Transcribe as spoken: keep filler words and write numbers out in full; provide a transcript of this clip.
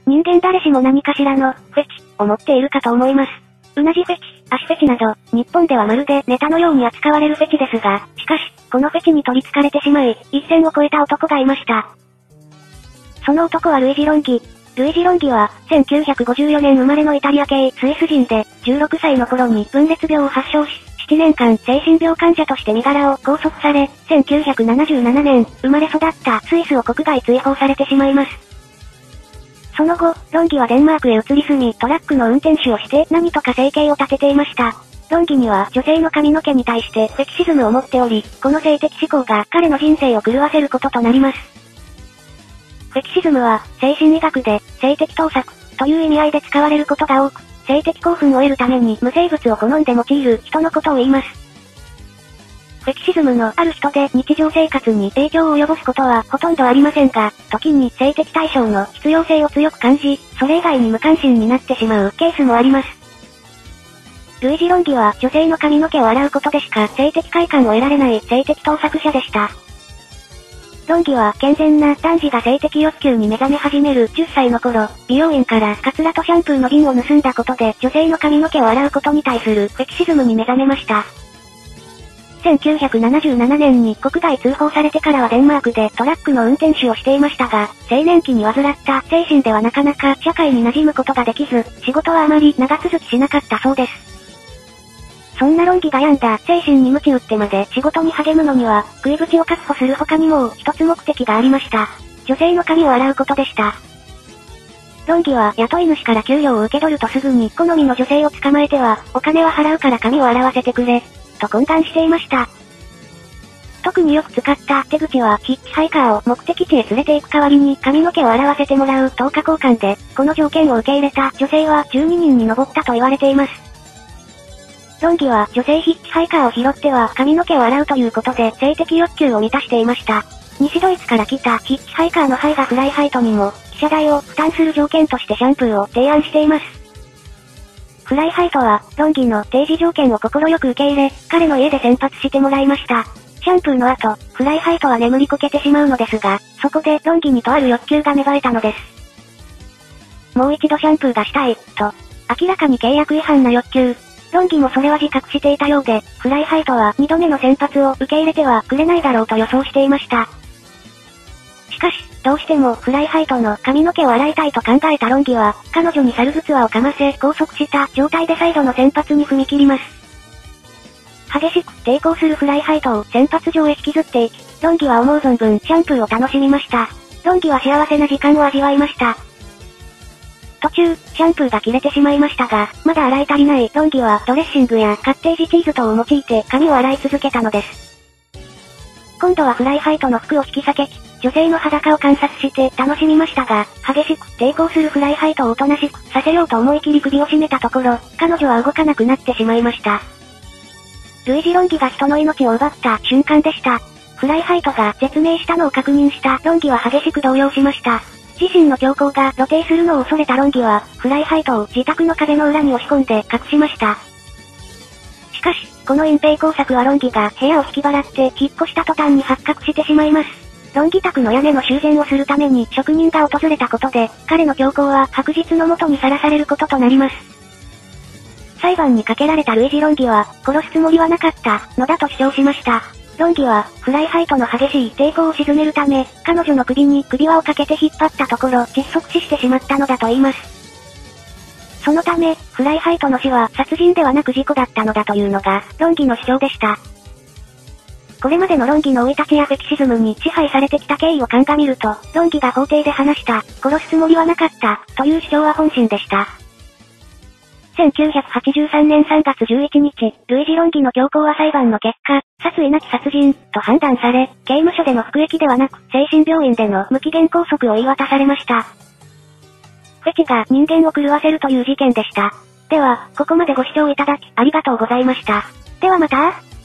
人間誰しも何かしらの、フェチ、を持っているかと思います。うなじフェチ、足フェチなど、日本ではまるでネタのように扱われるフェチですが、しかし、このフェチに取り憑かれてしまい、一線を越えた男がいました。その男はルイジ・ロンギ。ルイジ・ロンギは、せんきゅうひゃくごじゅうよねん生まれのイタリア系スイス人で、じゅうろくさいの頃に分裂病を発症し、ななねんかん精神病患者として身柄を拘束され、せんきゅうひゃくななじゅうななねん、生まれ育ったスイスを国外追放されてしまいます。その後、ロンギはデンマークへ移り住み、トラックの運転手をして何とか生計を立てていました。ロンギには女性の髪の毛に対してフェチシズムを持っており、この性的思考が彼の人生を狂わせることとなります。フェチシズムは、精神医学で、性的盗作、という意味合いで使われることが多く、性的興奮を得るために無生物を好んで用いる人のことを言います。フェチシズムのある人で日常生活に影響を及ぼすことはほとんどありませんが、時に性的対象の必要性を強く感じ、それ以外に無関心になってしまうケースもあります。ルイジ・ロンギは女性の髪の毛を洗うことでしか性的快感を得られない性的盗作者でした。ロンギは健全な男児が性的欲求に目覚め始めるじゅっさいの頃、美容院からカツラとシャンプーの瓶を盗んだことで女性の髪の毛を洗うことに対するフェチシズムに目覚めました。せんきゅうひゃくななじゅうななねんに国外通報されてからはデンマークでトラックの運転手をしていましたが、青年期に患った精神ではなかなか社会に馴染むことができず、仕事はあまり長続きしなかったそうです。そんなロンギが病んだ精神に鞭打ってまで仕事に励むのには、食い口を確保する他にも一つ目的がありました。女性の髪を洗うことでした。ロンギは雇い主から給料を受け取るとすぐに好みの女性を捕まえては、お金は払うから髪を洗わせてくれ、と懇願していました。特によく使った手口はヒッチハイカーを目的地へ連れて行く代わりに髪の毛を洗わせてもらう等価交換で、この条件を受け入れた女性はじゅうににんに上ったと言われています。ロンギは女性ヒッチハイカーを拾っては髪の毛を洗うということで性的欲求を満たしていました。西ドイツから来たヒッチハイカーのハイがフライハイトにも、記者代を負担する条件としてシャンプーを提案しています。フライハイトは、ロンギの提示条件を快く受け入れ、彼の家で洗髪してもらいました。シャンプーの後、フライハイトは眠りこけてしまうのですが、そこでロンギにとある欲求が芽生えたのです。もう一度シャンプーがしたい、と。明らかに契約違反な欲求。ロンギもそれは自覚していたようで、フライハイトは二度目の洗髪を受け入れてはくれないだろうと予想していました。しかし、どうしてもフライハイトの髪の毛を洗いたいと考えたロンギは、彼女に猿ぐつわをかませ拘束した状態で再度の洗髪に踏み切ります。激しく抵抗するフライハイトを洗髪場へ引きずっていき、ロンギは思う存分シャンプーを楽しみました。ロンギは幸せな時間を味わいました。途中、シャンプーが切れてしまいましたが、まだ洗い足りないロンギはドレッシングやカッテージチーズ等を用いて髪を洗い続けたのです。今度はフライハイトの服を引き裂け、女性の裸を観察して楽しみましたが、激しく抵抗するフライハイトをおとなしくさせようと思い切り首を絞めたところ、彼女は動かなくなってしまいました。ルイジ・ロンギが人の命を奪った瞬間でした。フライハイトが絶命したのを確認したロンギは激しく動揺しました。自身の強行が露呈するのを恐れたロンギは、フライハイトを自宅の壁の裏に押し込んで隠しました。しかし、この隠蔽工作はロンギが部屋を引き払って引っ越した途端に発覚してしまいます。ロンギ宅の屋根の修繕をするために職人が訪れたことで、彼の強行は白日の下にさらされることとなります。裁判にかけられたルイジ・ロンギは、殺すつもりはなかったのだと主張しました。ロンギは、フライハイトの激しい抵抗を鎮めるため、彼女の首に首輪をかけて引っ張ったところ、窒息死してしまったのだと言います。そのため、フライハイトの死は殺人ではなく事故だったのだというのが、ロンギの主張でした。これまでのロンギの生い立ちやフェチシズムに支配されてきた経緯を鑑みると、ロンギが法廷で話した、殺すつもりはなかった、という主張は本心でした。せんきゅうひゃくはちじゅうさんねんさんがつじゅういちにち、ルイジ・ロンギの強行は裁判の結果、殺意なき殺人、と判断され、刑務所での服役ではなく、精神病院での無期限拘束を言い渡されました。フェチが人間を狂わせるという事件でした。では、ここまでご視聴いただき、ありがとうございました。ではまた。